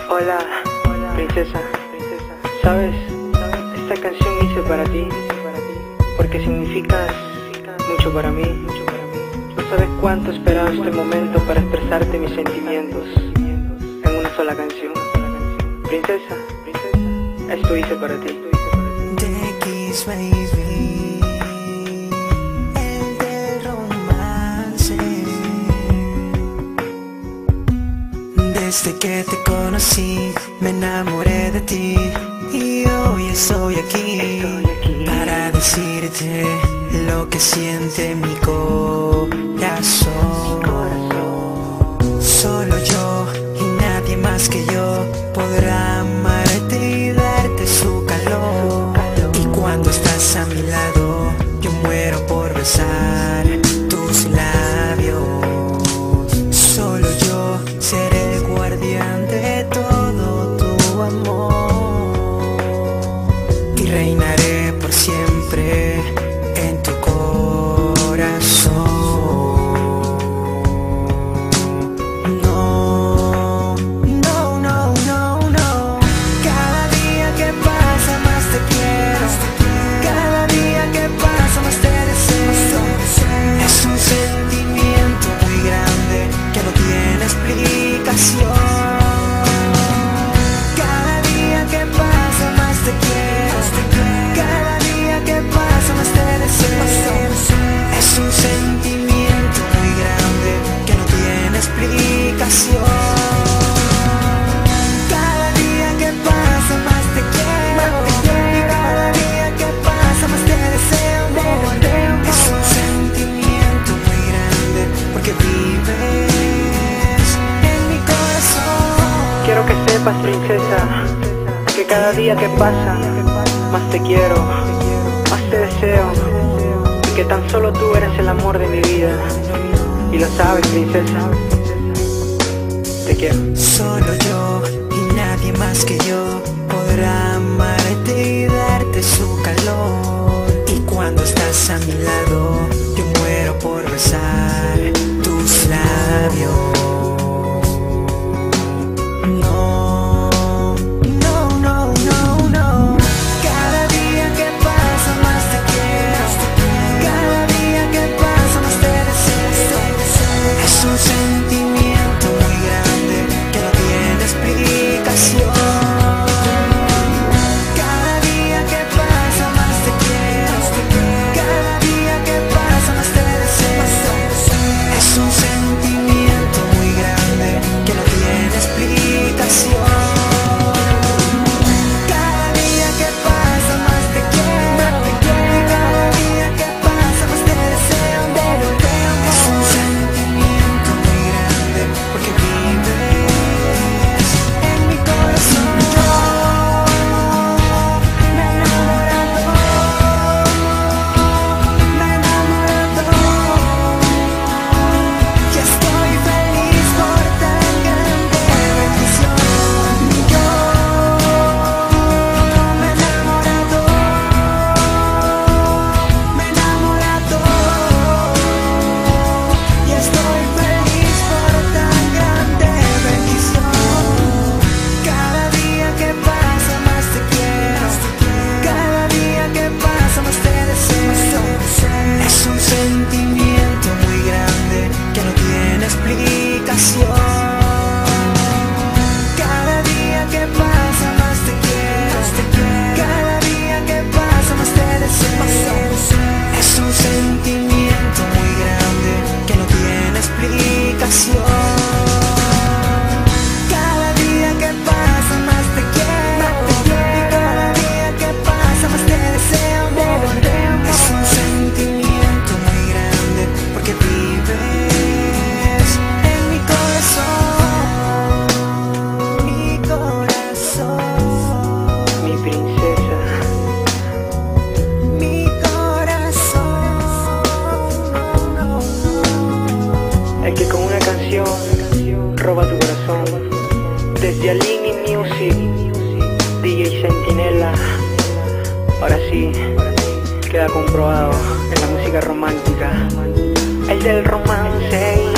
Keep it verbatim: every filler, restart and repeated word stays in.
Hola, princesa. ¿Sabes? Esta canción hice para ti, porque significas mucho para mí. No sabes cuánto he esperado este momento para expresarte mis sentimientos en una sola canción. Princesa, esto hice para ti. De X, baby, el del romance. Desde que te conocí, me enamoré de ti. Y hoy estoy aquí, estoy aquí para decirte lo que siente mi corazón. Solo yo y nadie más que yo podrá amarte y darte su calor. Y cuando estás a mi lado, yo muero por besar tus labios. Solo yo seré el guardián de todo tu amor y reinaré por siempre en tu corazón. No, no, no, no, no. Cada día que pasa más te quiero. Cada día que pasa más te deseo. Es un sentimiento muy grande que no tiene explicación. Cada día que pasa más te quiero. Cada día que pasa más te deseo. Es un sentimiento muy grande que no tiene explicación. Cada día que pasa más te quiero. Y cada día que pasa más te deseo, amor. Es un sentimiento muy grande porque vives en mi corazón. Quiero que sepas, princesa, que cada día que pasa, más te quiero, más te deseo, y que tan solo tú eres el amor de mi vida. Y lo sabes, princesa, te quiero. Solo yo y nadie más que yo podrá amarte y darte su calor. Y cuando estás a mi lado, yo muero por besar tus labios. No, no, no, no, no. Cada día que pasa más te quiero. Cada día que pasa más te deseo. Es un sentimiento muy grande que no tiene explicación. Cada día que pasa más te quiero. Cada día que pasa más te deseo. Es un sentimiento muy grande que no tiene explicación. Cada día que pasa más te quiero. Y cada día que pasa más te deseo. Es un sentimiento muy grande porque vives en mi corazón. Me he enamorado, me he enamorado. Y estoy feliz por tan grande bendición. Yo me he enamorado, me he enamorado. Y estoy feliz por tan grande bendición. Cada día que pasa más te quiero. Cada día que pasa más te deseo. Es un sentimiento muy grande que no tiene explicación. Cada día que pasa más te quiero. Cada día que pasa más te deseo. Es un sentimiento muy grande que no tiene explicación. Cada día que pasa más te quiero. Y cada día que pasa más te deseo, amor. Es un sentimiento muy grande porque vives en mi corazón. Mi corazón. Mi princesa, Mi corazón. No, no, no. el que con una canción roba tu corazón. Desde Alini Music, D J Centinela. Ahora sí, queda comprobado en la música romántica, el del romance.